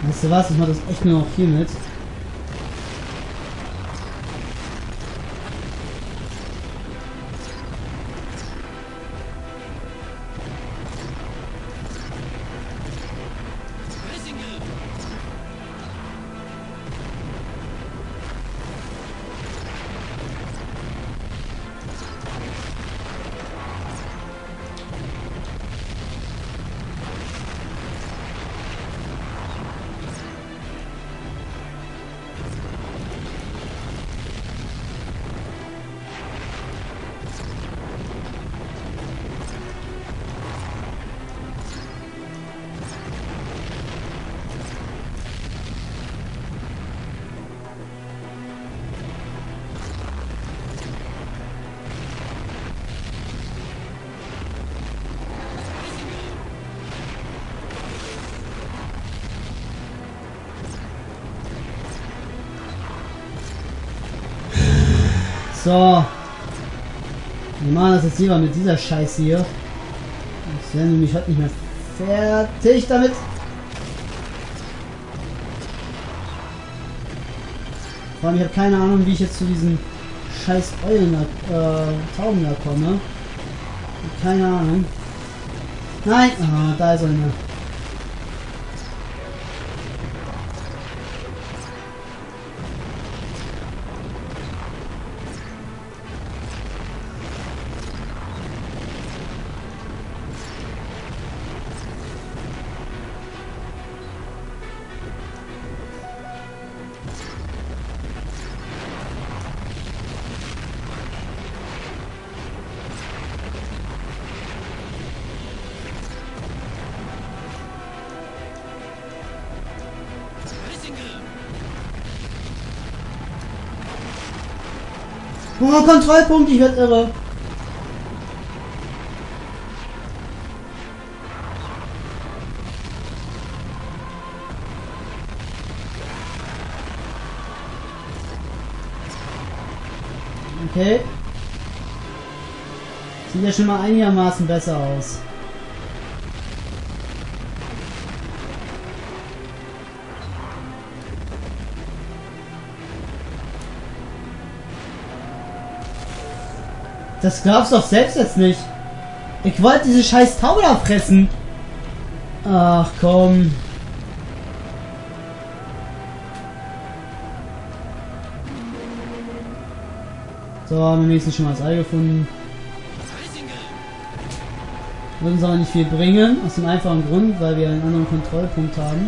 Weißt du was? Ich mache das echt nur noch hier mit. So. Wir machen das jetzt lieber mit dieser Scheiße hier. Jetzt werden wir mich heute nicht mehr fertig damit. Vor allem, ich habe keine Ahnung, wie ich jetzt zu diesen scheiß Eulen Tauben da komme. Keine Ahnung. Nein! Ah, da ist eine. Oh, Kontrollpunkt, ich werde irre. Okay. Sieht ja schon mal einigermaßen besser aus. Das glaubst du doch selbst jetzt nicht. Ich wollte diese scheiß Taube da fressen. Ach komm. So, haben wir wenigstens schon mal das Ei gefunden. Wird uns aber nicht viel bringen. Aus dem einfachen Grund, weil wir einen anderen Kontrollpunkt haben.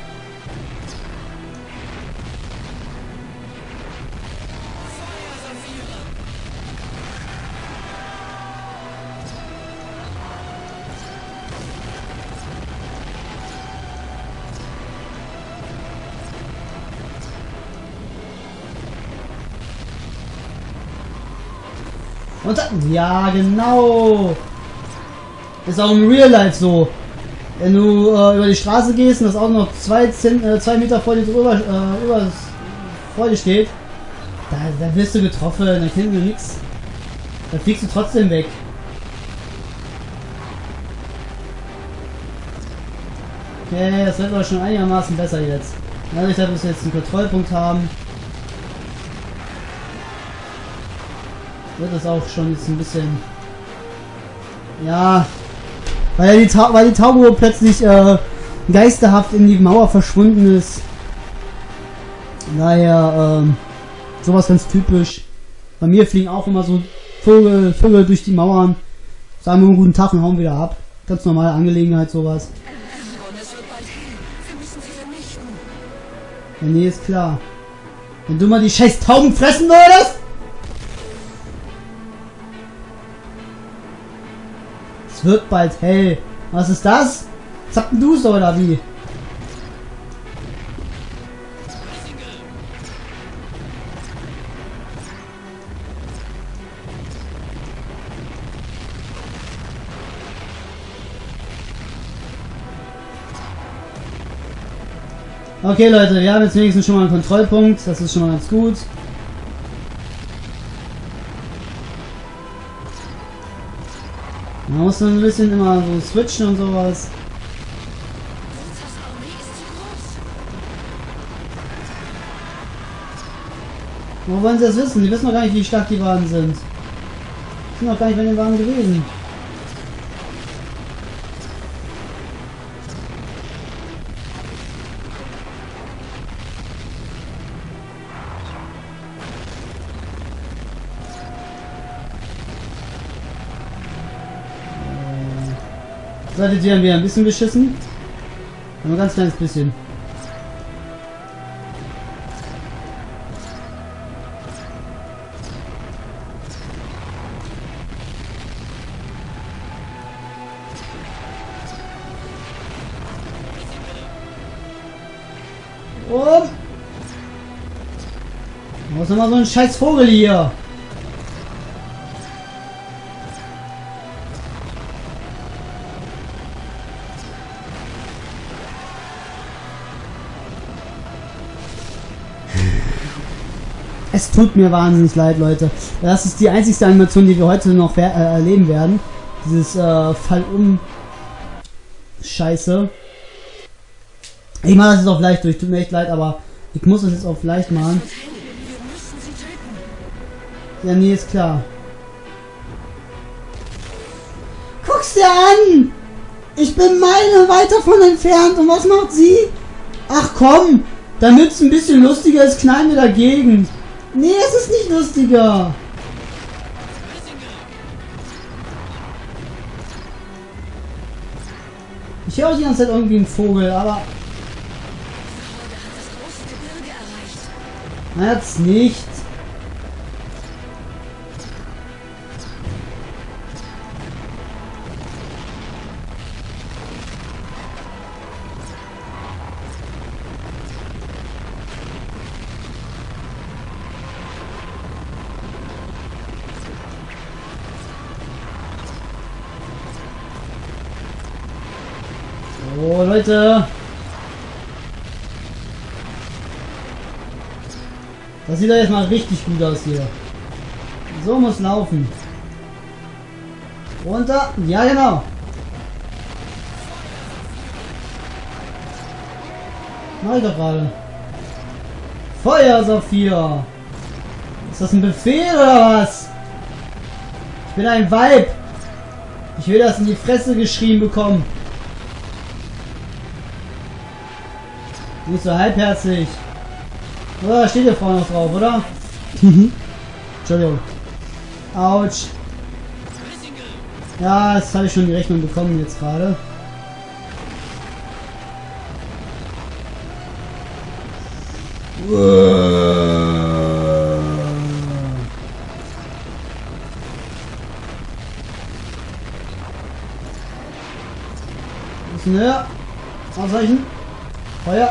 Und dann, ja, genau. Ist auch im Real Life so. Wenn du über die Straße gehst und das Auto noch 2 Meter vor dir vor dir steht, da wirst du getroffen, da kennt du nichts. Da fliegst du trotzdem weg. Okay, das wird aber schon einigermaßen besser jetzt. Dadurch, dass wir jetzt einen Kontrollpunkt haben, wird das auch schon jetzt ein bisschen, ja, weil die Taube plötzlich geisterhaft in die Mauer verschwunden ist. Daher sowas ganz typisch. Bei mir fliegen auch immer so Vögel durch die Mauern, sagen wir einen guten Tag und hauen wieder ab. Ganz normale Angelegenheit, sowas. Ja, nee, ist klar. Wenn du mal die scheiß Tauben fressen würdest! Es wird bald hell. Was ist das? Zappen du's oder wie? Okay Leute, wir haben jetzt wenigstens schon mal einen Kontrollpunkt. Das ist schon mal ganz gut. Man muss dann ein bisschen immer so switchen und sowas. Wo wollen sie das wissen? Die wissen noch gar nicht, wie stark die Wagen sind. Die sind noch gar nicht bei den Wagen gewesen. Seid ihr wieder ein bisschen beschissen? Nur ein ganz kleines bisschen. Und wo ist nochmal so ein scheiß Vogel hier? Es tut mir wahnsinnig leid, Leute. Das ist die einzigste Animation, die wir heute noch erleben werden. Dieses Fall-um Scheiße. Ich mache das jetzt auf leicht durch. Tut mir echt leid, aber ich muss das jetzt auf leicht machen. Ja, nee, ist klar. Guck's dir an! Ich bin Meilen weit davon entfernt. Und was macht sie? Ach komm! Damit es ein bisschen lustiger ist, knallen wir dagegen. Nee, es ist nicht lustiger. Ich höre die ganze Zeit irgendwie einen Vogel, aber... Er hat's nicht. Oh, Leute. Das sieht doch jetzt mal richtig gut aus hier. So muss laufen. Runter. Ja, genau. Mach ich doch gerade. Feuer, Sophia. Ist das ein Befehl oder was? Ich bin ein Weib. Ich will das in die Fresse geschrien bekommen. Nicht so halbherzig. Oh, da steht die Frau noch drauf, oder? Entschuldigung. Autsch. Ja, jetzt habe ich schon die Rechnung bekommen jetzt gerade. Bisschen höher. Ausweichen. Feuer.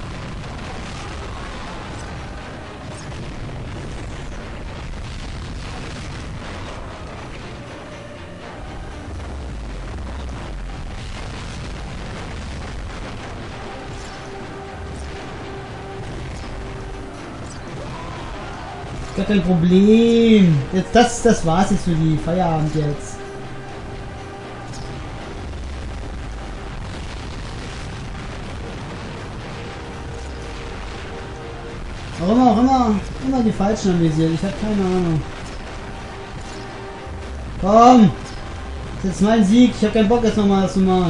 Gar kein Problem. Jetzt das war's jetzt für die Feierabend jetzt. Immer die Falschen anvisiert. Ich habe keine Ahnung. Komm! Das ist jetzt mein Sieg. Ich habe keinen Bock jetzt nochmal das zu machen.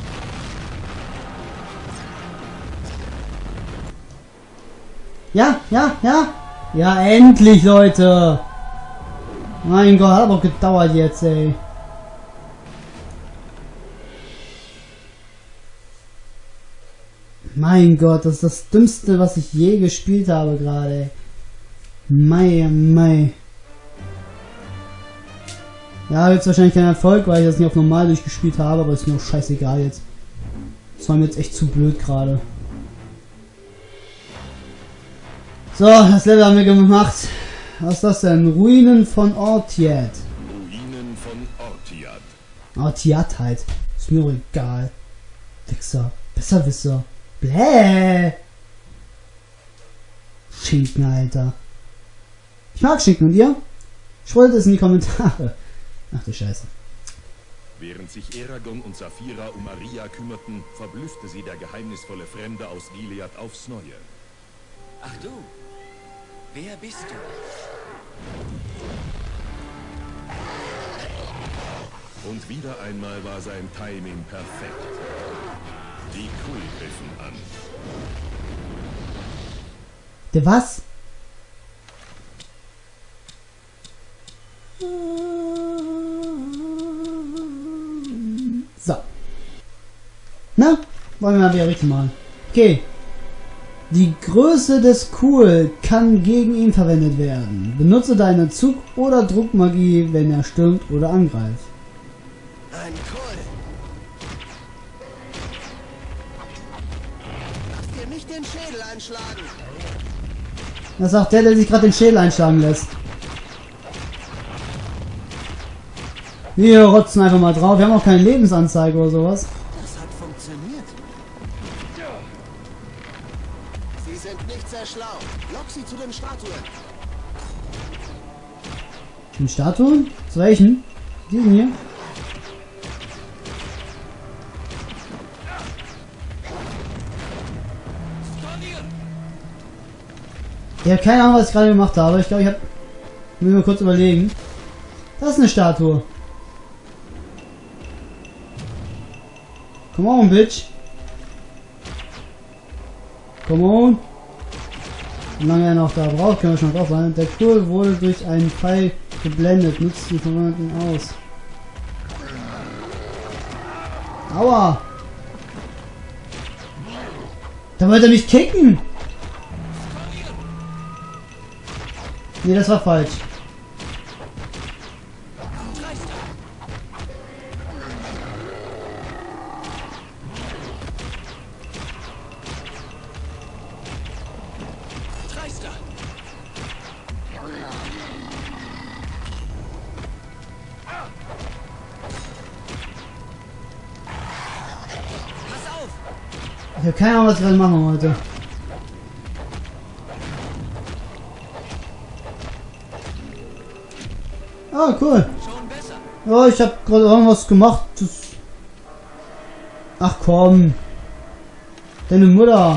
Ja. Ja, endlich, Leute. Mein Gott, hat aber auch gedauert jetzt, ey. Mein Gott, das ist das Dümmste, was ich je gespielt habe gerade. Mei. Ja, jetzt wahrscheinlich kein Erfolg, weil ich das nicht auf normal durchgespielt habe, aber ist mir auch scheißegal jetzt. Das war mir jetzt echt zu blöd gerade. So, das Level haben wir gemacht. Was ist das denn? Ruinen von Ortiad. Ruinen von Ortiad. Ortiad halt. Ist mir auch egal. Wichser. Besserwisser. Bläh. Schinken, Alter. Ich mag Schinken, und ihr? Schreibt es in die Kommentare. Ach du Scheiße. Während sich Eragon und Saphira um Maria kümmerten, verblüffte sie der geheimnisvolle Fremde aus Gilead aufs Neue. Ach du, Wer bist du? Und wieder einmal war sein Timing perfekt. Die Kuh griffen an. Der was? So. Na? Wollen wir mal wieder richtig machen. Okay. Die Größe des Kuhl kann gegen ihn verwendet werden. Benutze deine Zug- oder Druckmagie, wenn er stürmt oder angreift. Ein Kohl. Lass dir nicht den Schädel einschlagen. Das sagt der sich gerade den Schädel einschlagen lässt. Wir rotzen einfach mal drauf. Wir haben auch keine Lebensanzeige oder sowas. Das hat funktioniert. Sie sind nicht sehr schlau. Lock sie zu den Statuen. Den Statuen? Zu welchen? Diesen hier? Ich habe keine Ahnung, was ich gerade gemacht habe. Ich glaube, ich habe... Müssen wir kurz überlegen. Das ist eine Statue. Come on, bitch. Come on. Wie lange er noch da braucht, können wir schon drauf sein. Der Kohl wurde durch einen Pfeil geblendet. Nutzt die Verwandten aus. Aua. Da wollte er mich kicken. Nee, das war falsch. Ich habe keine Ahnung, was ich gerade machen wollte. Ah, cool. Schon besser. Ja, ich habe gerade irgendwas gemacht. Ach komm. Deine Mutter.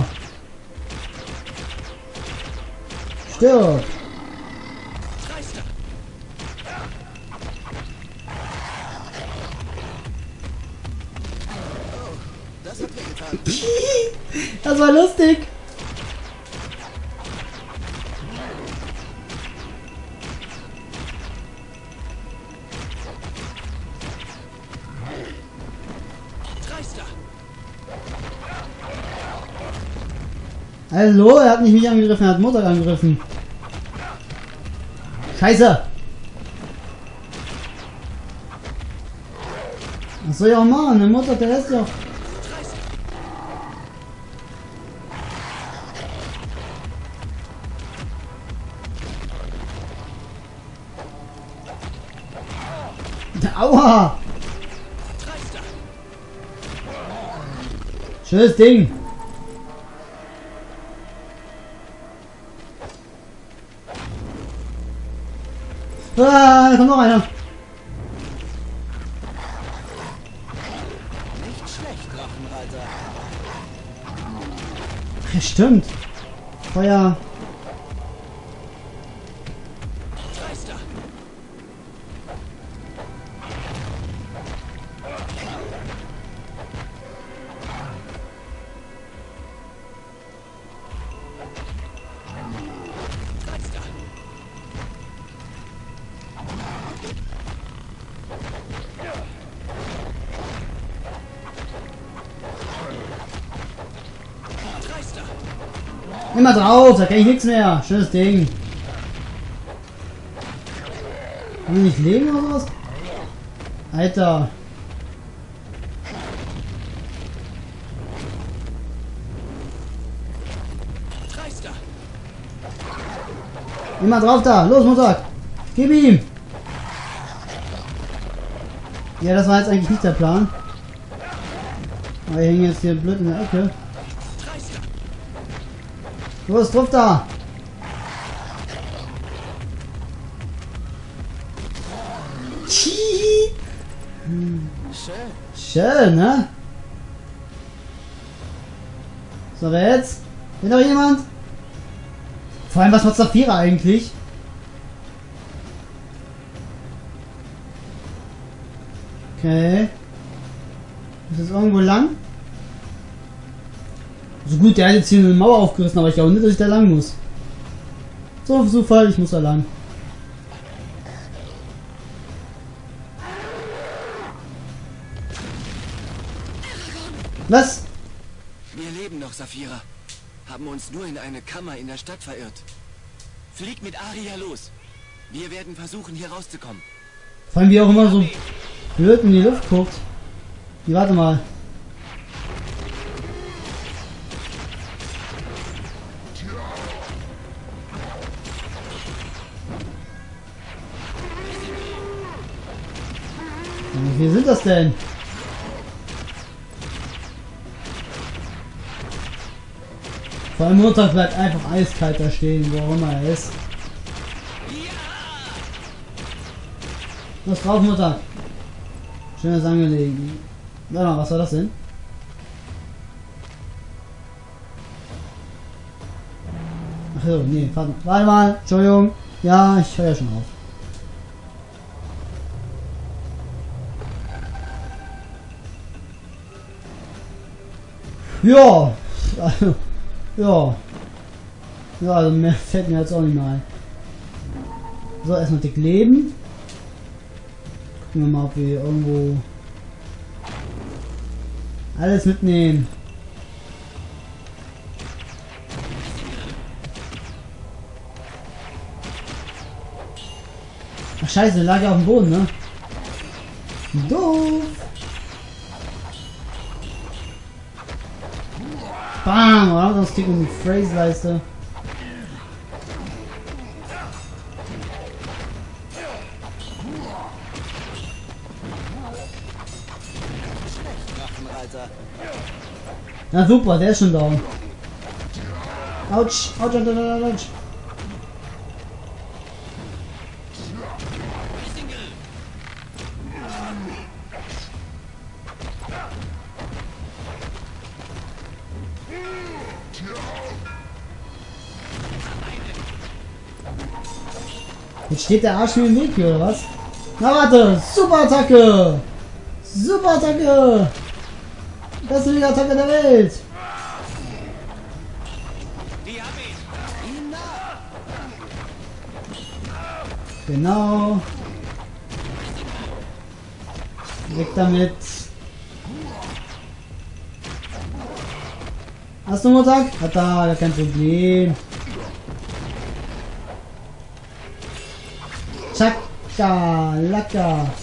Stirb. Das hat wehgetan. Das war lustig. Hallo, er hat nicht mich angegriffen, er hat Mutter angegriffen. Scheiße. Was soll ich auch machen? Eine Mutter, der ist doch... Aua! Schönes Ding! Ah, da kommt noch einer! Nicht schlecht, Drachenreiter. Ja, stimmt! Feuer! Immer drauf, da kann ich nichts mehr. Schönes Ding. Kann ich nicht leben oder sowas? Alter. Immer drauf da. Los, Montag. Gib ihm. Ja, das war jetzt eigentlich nicht der Plan. Aber wir hängen jetzt hier blöd in der Ecke. Los, drauf da! Schön. Schön, ne? So, wer jetzt? Will noch jemand? Vor allem, was macht Saphira eigentlich? Okay. Ist das irgendwo lang? So gut, der hat jetzt hier eine Mauer aufgerissen, aber ich glaube nicht, dass ich da lang muss. So, auf Zufall, ich muss da lang. Was? Wir leben noch, Saphira. Haben uns nur in eine Kammer in der Stadt verirrt. Flieg mit Aria los. Wir werden versuchen, hier rauszukommen. Vor allem, wie auch immer so blöd in die Luft guckt. Die, warte mal. Wie viel sind das denn? Vor allem Montag bleibt einfach eiskalt da stehen, wo auch immer er ist. Was drauf, Mutter? Schönes angelegen. Warte mal, was war das denn? Ach so, nee, warte mal, Entschuldigung. Ja, ich höre ja schon auf. Ja, also, ja. Ja, also mehr fällt mir jetzt auch nicht mehr ein. So, erstmal dick leben. Gucken wir mal, ob wir irgendwo alles mitnehmen. Ach scheiße, lag ja auf dem Boden, ne? Doof! Bam! Oder? Das Stick um die Phrase-Leiste. Na super, der ist schon down. Autsch, Autsch, Autsch, Autsch. Jetzt steht der Arsch mir im Weg hier, oder was? Na warte, Super Attacke! Super Attacke! Beste Liga-Attacke der Welt! Genau. Weg damit. Hast du Montag? Hat da, gar kein Problem. Chakalaka.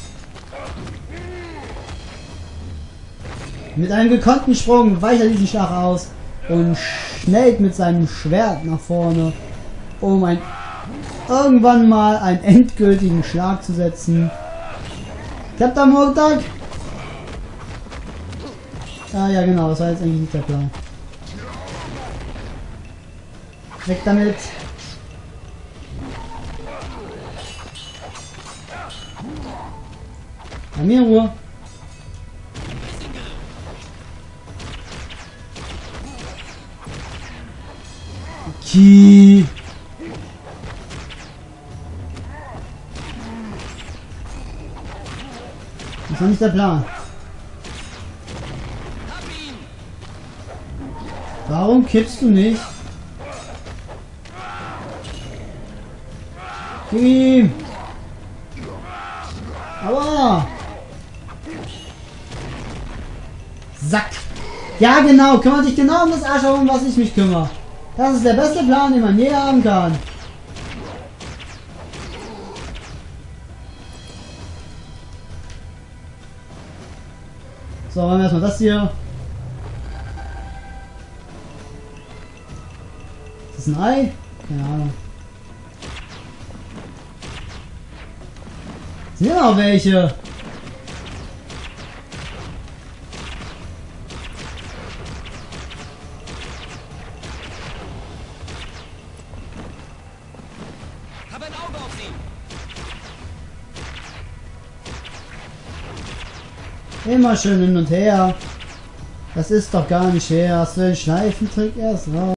Mit einem gekonnten Sprung weicht er diesen Schlag aus und schnellt mit seinem Schwert nach vorne, um irgendwann mal einen endgültigen Schlag zu setzen. Klappt am Montag? Ah ja genau, das war jetzt eigentlich nicht der Plan. Weg damit. Bei mir in Ruhe. Okay. Das war nicht der Plan. Warum kippst du nicht? Gib ihm! Aua! Sack! Ja genau, kümmere dich genau um das Arsch, um was ich mich kümmere. Das ist der beste Plan, den man je haben kann. So, machen wir erstmal das hier. Ist das ein Ei? Keine Ahnung. Sind ja noch welche. Hab ein Auge auf sie. Immer schön hin und her. Das ist doch gar nicht schwer. Hast du den Schleifentrick erst? Ja.